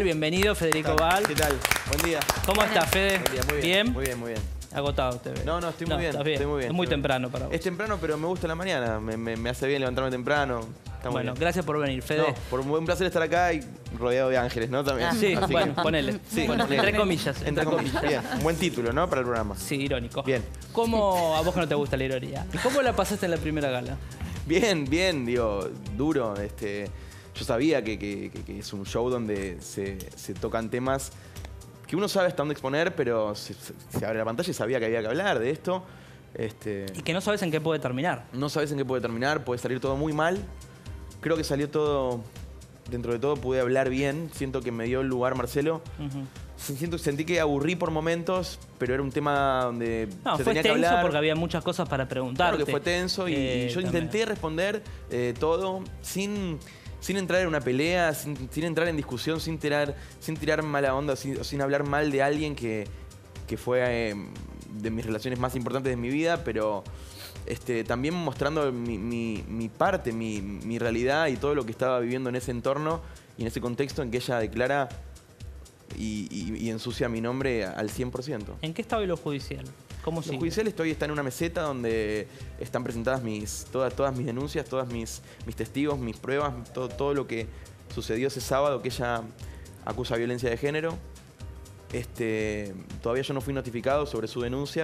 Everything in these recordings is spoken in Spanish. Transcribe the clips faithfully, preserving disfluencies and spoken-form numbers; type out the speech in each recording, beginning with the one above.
Bienvenido, Federico Val. ¿Qué tal? Buen día. ¿Cómo estás, Fede? Buen día, muy bien. ¿Bien? Muy bien, muy bien. Agotado te veo. No, no, estoy muy no, bien, estás bien. estoy muy bien. Es muy estoy temprano bien. para vos. Es temprano, pero me gusta la mañana. Me, me, me hace bien levantarme temprano. Está muy Bueno, bien. gracias por venir, Fede. No, por un placer estar acá y rodeado de ángeles, ¿no? También. Ah, sí, Así bueno, que- ponele. Sí, Bueno, ponele. entre comillas. Entre Entre comillas. comillas. Bien, un buen título, ¿no? Para el programa. Sí, irónico. Bien. ¿Cómo, a vos que no te gusta la ironía, cómo la pasaste en la primera gala? Bien, bien, digo, duro. Este, yo sabía que, que- que- que es un show donde se, se tocan temas que uno sabe hasta dónde exponer, pero se, se- se abre la pantalla y sabía que había que hablar de esto. Este, Y que no sabes en qué puede terminar. no sabes en qué puede terminar, puede salir todo muy mal. Creo que salió todo, dentro de todo pude hablar bien. Siento que me dio el lugar Marcelo. Ujú. Siento, sentí que aburrí por momentos, pero era un tema donde No, se fue tenía que tenso hablar. porque había muchas cosas para preguntarte. Claro que fue tenso y, Eh, y yo también. intenté responder eh, todo sin, sin entrar en una pelea, sin, sin entrar en discusión, sin tirar, sin tirar mala onda, sin, sin hablar mal de alguien que, que fue eh, de mis relaciones más importantes de mi vida, pero este, también mostrando mi, mi- mi parte, mi, mi realidad y todo lo que estaba viviendo en ese entorno y en ese contexto en que ella declara y, y- y ensucia mi nombre al cien por ciento. ¿En qué está hoy lo judicial? ¿Cómo Lo sigue? judicial estoy está en una meseta donde están presentadas mis, todas, todas mis denuncias, todas mis, mis testigos, mis pruebas, todo, todo lo que sucedió ese sábado que ella acusa violencia de género. Este, todavía yo no fui notificado sobre su denuncia.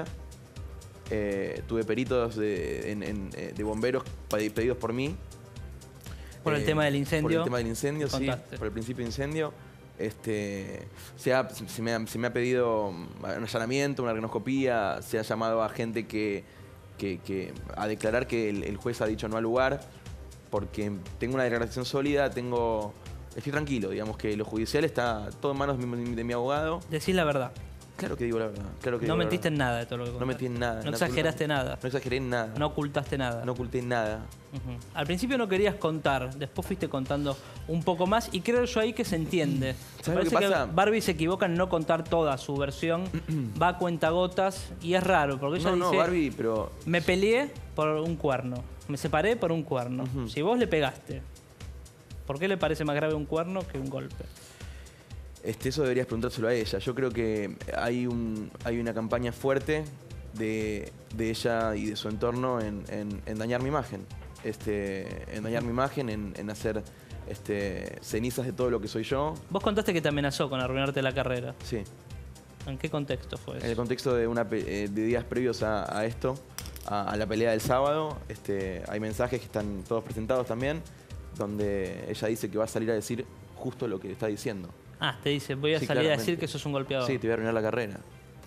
Eh, tuve peritos de, en- en, eh, de bomberos pedi- pedidos por mí. Por el Eh, tema del incendio. Por el tema del incendio, sí. Contaste. Por el principio de incendio. Este, se, ha, se, me ha, se me ha pedido un allanamiento, una renoscopía, se ha llamado a gente que, que- que- a declarar que el, el juez ha dicho no al lugar, porque tengo una declaración sólida, tengo, estoy tranquilo, digamos que lo judicial está todo en manos de mi, de mi abogado. Decís la verdad. Claro que digo la verdad. Claro que No digo la mentiste en verdad. nada de todo lo que No contaste. mentí en nada. No en exageraste absoluto. nada. No exageré en nada. No ocultaste nada. No oculté nada. Ujú. Al principio no querías contar, después fuiste contando un poco más y creo yo ahí que se entiende. Me ¿Sabes lo parece que pasa? Barbie se equivoca en no contar toda su versión, va a cuentagotas y es raro porque ella No, no, dice, Barbie, pero me peleé por un cuerno, me separé por un cuerno. Ujú. Si vos le pegaste, ¿por qué le parece más grave un cuerno que un golpe? Este, eso deberías preguntárselo a ella. Yo creo que hay, un, hay una campaña fuerte de, de ella y de su entorno en, en- en dañar mi imagen. Este, en dañar mi imagen, en, en hacer este, cenizas de todo lo que soy yo. Vos contaste que te amenazó con arruinarte la carrera. Sí. ¿En qué contexto fue En el eso? contexto de, una, pe- eh, de días previos a, a esto, a, a la pelea del sábado, este, hay mensajes que están todos presentados también, donde ella dice que va a salir a decir justo lo que está diciendo. Ah, te dice, voy a Sí, salir a decir claramente. que sos un golpeador. Sí, te voy a arruinar la carrera.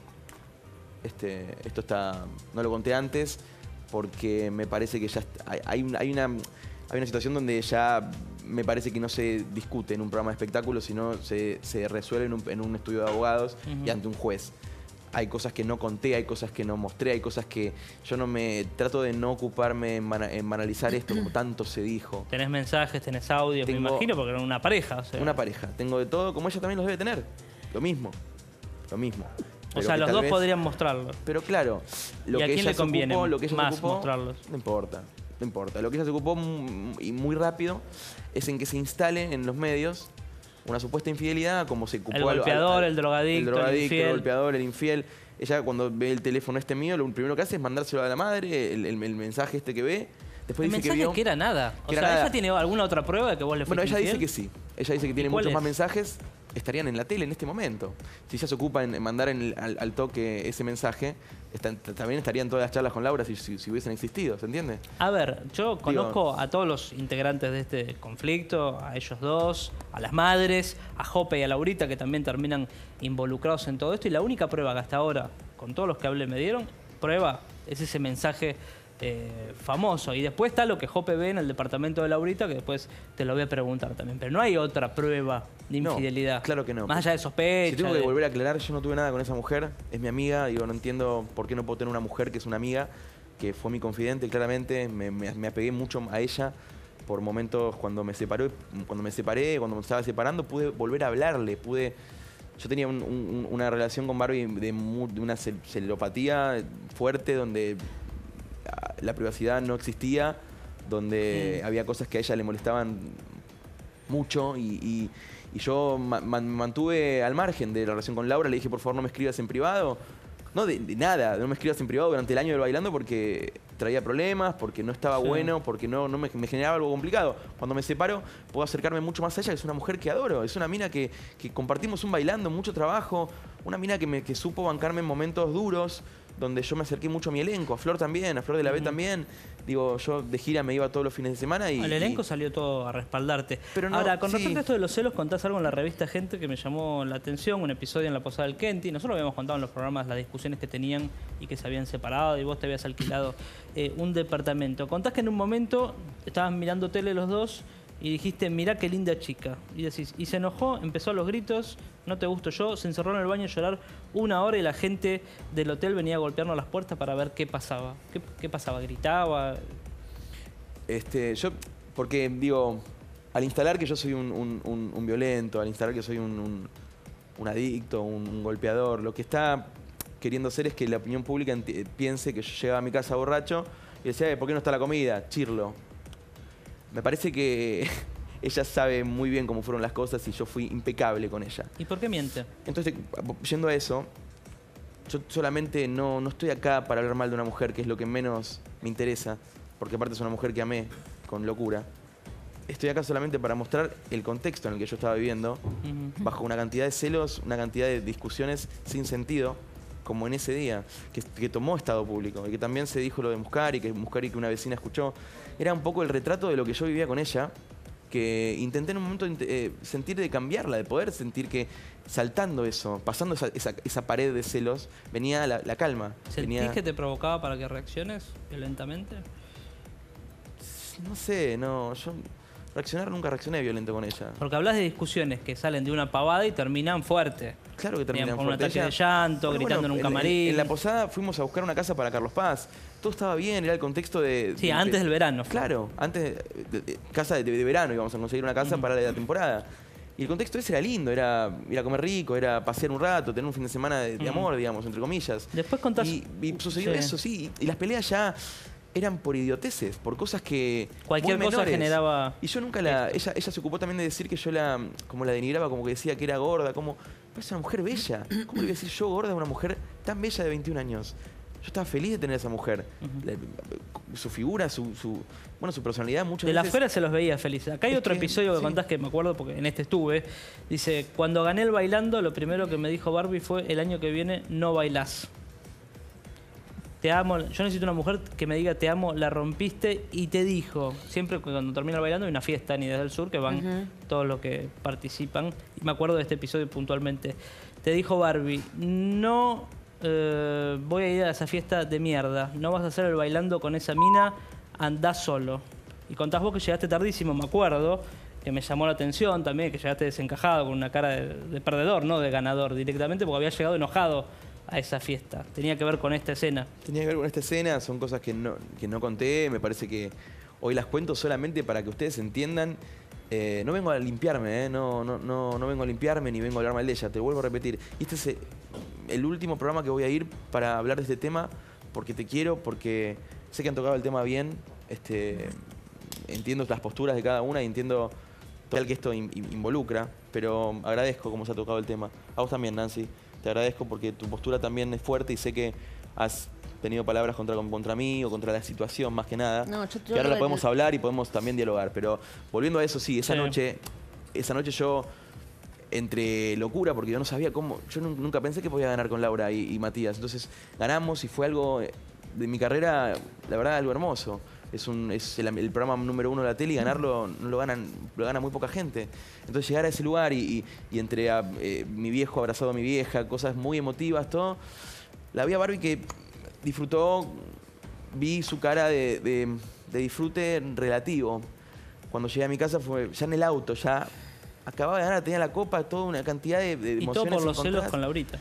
Este, esto está. No lo conté antes porque me parece que ya está- hay, hay una, hay, una, hay una situación donde ya me parece que no se discute en un programa de espectáculos, sino se, se resuelve en un, en un estudio de abogados Ujú. y ante un juez. Hay cosas que no conté, hay cosas que no mostré, hay cosas que yo no me. Trato de no ocuparme en, bana- en banalizar esto como tanto se dijo. Tenés mensajes, tenés audios, me Tengo- imagino, porque eran una pareja. O sea, Una pareja. Tengo de todo, como ella también los debe tener. Lo mismo. Lo mismo. o Pero sea, que los tal dos vez- podrían mostrarlo. Pero claro, lo ¿Y a que quién ella le conviene se ocupó, lo que ella más se ocupó, mostrarlos? no importa, no importa. Lo que ella se ocupó mm, y muy rápido es en que se instale en los medios una supuesta infidelidad, como se ocupó El al- al- golpeador, al- el drogadicto, el el drogadicto, infiel. el golpeador, el infiel. Ella cuando ve el teléfono este mío, lo primero que hace es mandárselo a la madre, el, el- el mensaje este que ve. Después El dice que mensaje vio. que era nada. O que sea, era nada. ¿ella tiene alguna otra prueba de que vos le Bueno, fuiste ella dice infiel? que sí. Ella dice que tiene cuál muchos es? más mensajes, estarían en la tele en este momento. Si ella se ocupa en en mandar en el- al, al toque ese mensaje, están- también estarían todas las charlas con Laura si, si- si hubiesen existido, ¿se entiende? A ver, yo conozco a todos los integrantes de este conflicto, a ellos dos, a las madres, a Jope y a Laurita, que también terminan involucrados en todo esto. Y la única prueba que hasta ahora, con todos los que hablé, me dieron, prueba, es ese mensaje eh, famoso. Y después está lo que Jope ve en el departamento de Laurita, que después te lo voy a preguntar también. Pero no hay otra prueba de No, infidelidad. claro que no. Más allá de sospecha. Si tengo que de- volver a aclarar, yo no tuve nada con esa mujer, es mi amiga, digo, no entiendo por qué no puedo tener una mujer que es una amiga, que fue mi confidente, claramente, me, me- me apegué mucho a ella por momentos cuando me separó, cuando me separé, cuando me estaba separando, pude volver a hablarle, pude. Yo tenía un- un- una relación con Barbie de, mu- de una cel- celopatía fuerte, donde ah, la privacidad no existía, donde Mm. había cosas que a ella le molestaban mucho y, y- y yo me ma mantuve al margen de la relación con Laura, le dije, por favor, no me escribas en privado. No, de, de nada, no me escribas en privado durante el año del Bailando porque traía problemas, porque no estaba sí. bueno, porque no, no me, me generaba algo complicado. Cuando me separo, puedo acercarme mucho más a ella, que es una mujer que adoro, es una mina que, que compartimos un Bailando, mucho trabajo, una mina que, me, que supo bancarme en momentos duros, donde yo me acerqué mucho a mi elenco, a Flor también, a Flor de la B mm. también. Digo, yo de gira me iba todos los fines de semana y... El elenco y... salió todo a respaldarte. Pero no, Ahora, con sí. respecto a esto de los celos, contás algo en la revista Gente que me llamó la atención, un episodio en la posada del Kenty. Nosotros habíamos contado en los programas las discusiones que tenían y que se habían separado y vos te habías alquilado eh, un departamento. Contás que en un momento estaban mirando tele los dos y dijiste, mirá qué linda chica. Y decís, y se enojó, empezó a los gritos, no te gusto yo, se encerró en el baño a llorar una hora y la gente del hotel venía a golpearnos las puertas para ver qué pasaba. ¿Qué, qué pasaba? ¿Gritaba? Este, yo, porque digo, al instalar que yo soy un, un, un, un violento, al instalar que soy un, un, un adicto, un, un golpeador, lo que está queriendo hacer es que la opinión pública piense que yo llegaba a mi casa borracho y decía, ¿por qué no está la comida? Chirlo. Me parece que ella sabe muy bien cómo fueron las cosas y yo fui impecable con ella. ¿Y por qué miente? Entonces, yendo a eso, yo solamente no, no estoy acá para hablar mal de una mujer, que es lo que menos me interesa, porque aparte es una mujer que amé con locura. Estoy acá solamente para mostrar el contexto en el que yo estaba viviendo, uh-huh. bajo una cantidad de celos, una cantidad de discusiones sin sentido, como en ese día, que, que tomó estado público y que también se dijo lo de Muscari, que Muscari que una vecina escuchó. Era un poco el retrato de lo que yo vivía con ella, que intenté en un momento eh, sentir de cambiarla, de poder sentir que saltando eso, pasando esa, esa, esa pared de celos, venía la, la calma. ¿Sentís venía... que te provocaba para que reacciones violentamente? No sé, no, yo... Reaccionar nunca reaccioné violento con ella. Porque hablas de discusiones que salen de una pavada y terminan fuerte. Claro que terminan fuerte. Con un ataque ella, de llanto, bueno, gritando bueno, en un camarín. En, en la posada fuimos a buscar una casa para Carlos Paz. Todo estaba bien, era el contexto de... Sí, de, antes de, del verano. Claro, antes de, de, de, casa de, de verano íbamos a conseguir una casa uh-huh. para la temporada. Y el contexto ese era lindo, era ir a comer rico, era pasear un rato, tener un fin de semana de, de uh-huh. amor, digamos, entre comillas. Después contás... Y, y sucedió sí. eso, sí. Y las peleas ya... eran por idioteces, por cosas que... Cualquier muy cosa menores. generaba... Y yo nunca la... Ella, ella se ocupó también de decir que yo la... como la denigraba, como que decía que era gorda, como... Pero es una mujer bella. ¿Cómo le iba a decir yo gorda a una mujer tan bella de veintiún años? Yo estaba feliz de tener a esa mujer. Uh-huh. la, su figura, su, su... Bueno, su personalidad, muchas de veces... De la afuera se los veía felices. Acá hay otro que, episodio que sí. contás que me acuerdo porque en este estuve. Dice, cuando gané el Bailando, lo primero que me dijo Barbie fue, el año que viene no bailás. Te amo, yo necesito una mujer que me diga te amo, la rompiste y te dijo, siempre cuando termina el Bailando hay una fiesta en Ideas del Sur que van uh-huh. todos los que participan, y me acuerdo de este episodio puntualmente, te dijo Barbie, no eh, voy a ir a esa fiesta de mierda, no vas a hacer el Bailando con esa mina, andá solo. Y contás vos que llegaste tardísimo, me acuerdo, que me llamó la atención también, que llegaste desencajado con una cara de, de perdedor, no de ganador directamente, porque había llegado enojado a esa fiesta. Tenía que ver con esta escena. Tenía que ver con esta escena, son cosas que no, que no conté, me parece que hoy las cuento solamente para que ustedes entiendan. Eh, no vengo a limpiarme, eh, no, no, no, no vengo a limpiarme ni vengo a hablar mal de ella, te vuelvo a repetir. Y este es el último programa que voy a ir para hablar de este tema, porque te quiero, porque sé que han tocado el tema bien, este, entiendo las posturas de cada una y entiendo todo el que esto in, in, involucra, pero agradezco cómo se ha tocado el tema. A vos también, Nancy. Te agradezco porque tu postura también es fuerte y sé que has tenido palabras contra, contra mí o contra la situación más que nada. No, yo, yo que ahora la podemos hablar y podemos también dialogar. Pero volviendo a eso, sí, esa sí. noche, esa noche yo, entre locura, porque yo no sabía cómo, yo nunca pensé que podía ganar con Laura y, y Matías. Entonces ganamos y fue algo de mi carrera, la verdad, algo hermoso. Es, un, es el, el programa número uno de la tele y ganarlo no lo ganan, lo gana muy poca gente. Entonces llegar a ese lugar y, y, y entre a, eh, mi viejo abrazado a mi vieja, cosas muy emotivas, todo. La vi a Barbie que disfrutó, vi su cara de, de, de disfrute relativo. Cuando llegué a mi casa fue ya en el auto, ya acababa de ganar, tenía la copa, toda una cantidad de, de emociones. Y todo por los encontradas. celos con Laurita.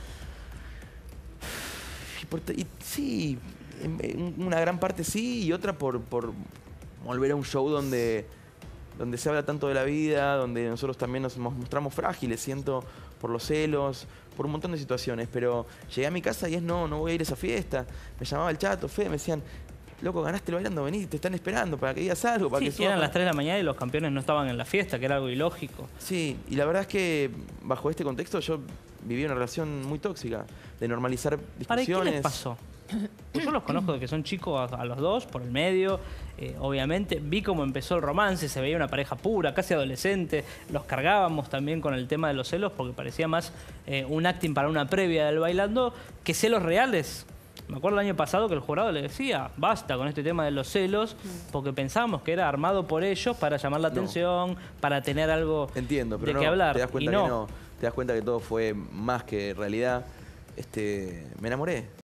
Y por, y, sí. Una gran parte sí y otra por, por volver a un show donde, donde se habla tanto de la vida, donde nosotros también nos mostramos frágiles, siento, por los celos, por un montón de situaciones. Pero llegué a mi casa y es no, no voy a ir a esa fiesta. Me llamaba el Chato, Fede, me decían, loco, ganaste el bailando, vení, te están esperando para que digas algo, para Sí, que sí, eran subas. las tres de la mañana y los campeones no estaban en la fiesta, que era algo ilógico. Sí, y la verdad es que bajo este contexto yo viví una relación muy tóxica, de normalizar ¿Para qué discusiones. les pasó? Pues yo los conozco de que son chicos a, a los dos, por el medio. Eh, obviamente vi cómo empezó el romance, se veía una pareja pura, casi adolescente. Los cargábamos también con el tema de los celos porque parecía más eh, un acting para una previa del bailando que celos reales. Me acuerdo el año pasado que el jurado le decía, basta con este tema de los celos, porque pensábamos que era armado por ellos para llamar la atención, no. para tener algo Entiendo, pero de no, qué hablar. te das cuenta y no. que no, te das cuenta que todo fue más que realidad. Este, me enamoré.